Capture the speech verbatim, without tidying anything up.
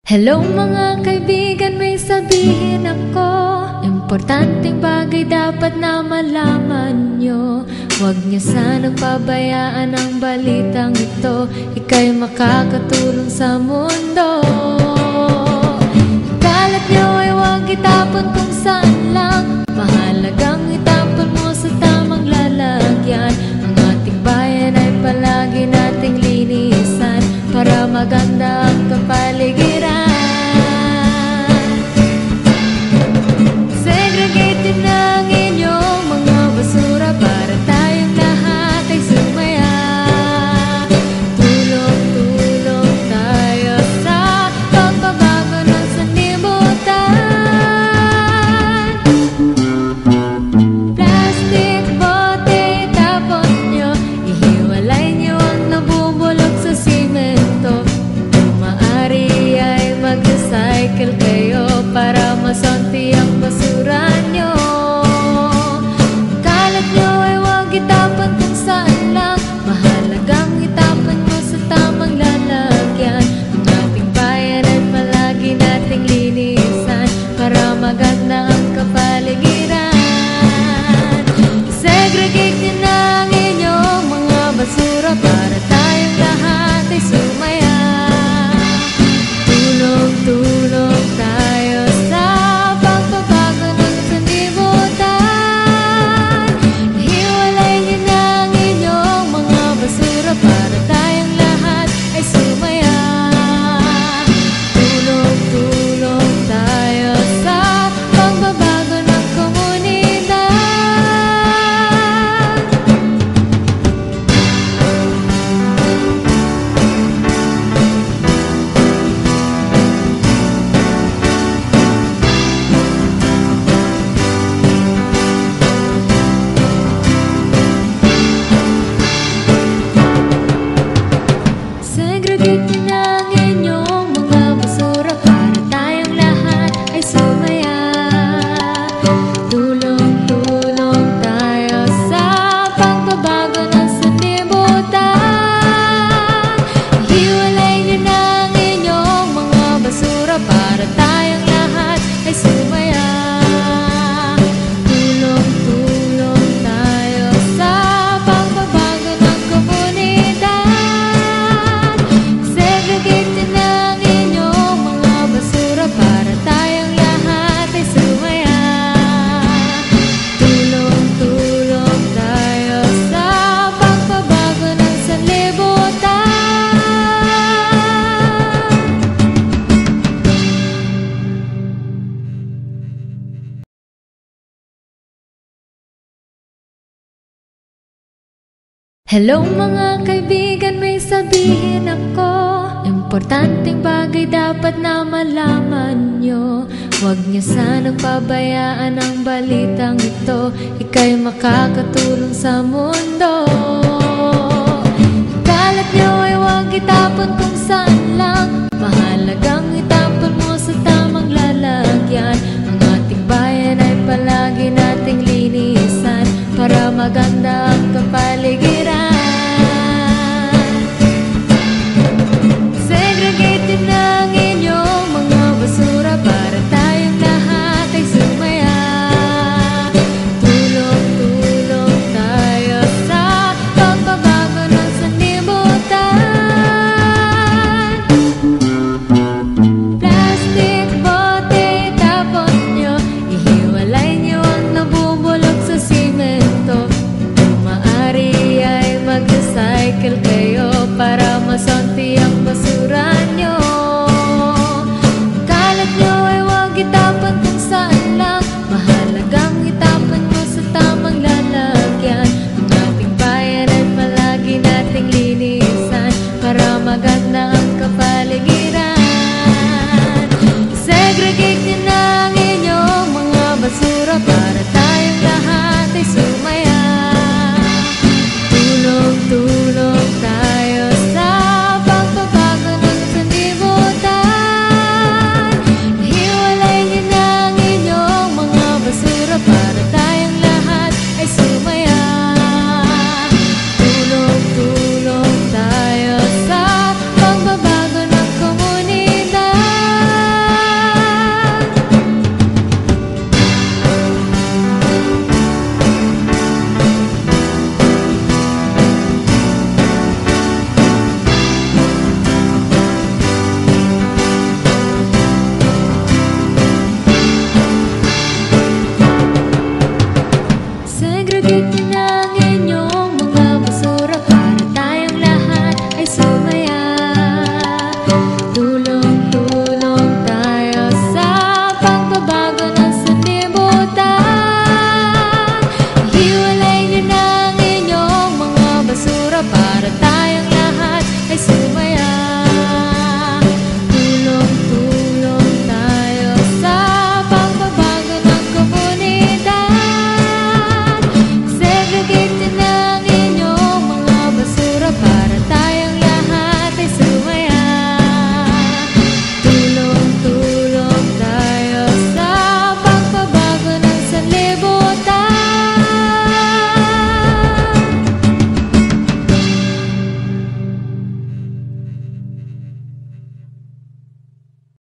Hello mga kaibigan, may sabihin ako. Importanteng bagay dapat na malaman nyo. Huwag niyo sanang pabayaan ang balitang ito. Ika'y makakatulong sa mundo. Kalat nyo ay huwag itapon kung saan lang. Mahalagang itapon mo sa tamang lalagyan. Ang ating bayan ay palagi nating linisan para maganda ang kapaligiran. Segregate na ang inyong mga basura para tayong lahat ay sumaya. Tulong-tulong tayo sa pagbabago ng sanlibutan. Plastic bote itapon nyo, ihiwalay nyo ang nabubulok sa simento. Kung maaari ay mag-recycle kayo para masanti ang basura nyo. Kalat nyo ay huwag itapon kung saan lang. Mahalagang itapon mo sa tamang lalagyan. Ang ating bayan ay palagi nating linisan para maganda ang kapaligiran. Segregate nyo na ang inyong mga basura para tayong lahat ay sumaya. Tulong-tulong tayo sa pagbabago ng sanlibutan. Hiwalay nyo na ang inyong mga basura para tayong lahat ay sumaya. Tulong-tulong tayo sa pagbabago ng komunidad. Segregate nyo na ang inyong mga basura para tayong lahat ay sumaya. Tulong-tulong tayo sa pagbabago ng sanlibutan. Hiwalay nyo na ang inyong mga basura para tayong lahat ay sumaya. Tulong-tulong tayo sa pagbabago ng komunidad. Segregate nyo na ang inyong mga basura para tayong lahat ay sumaya. Tulong-tulong tayo sa pagbabago ng sanlibutan. Hello mga kaibigan, may sabihin ako. Importanteng bagay dapat na malaman nyo. Huwag niyo sanang pabayaan ang balitang ito. Ika'y makakatulong sa mundo. Kalat nyo ay huwag itapon kung saan lang.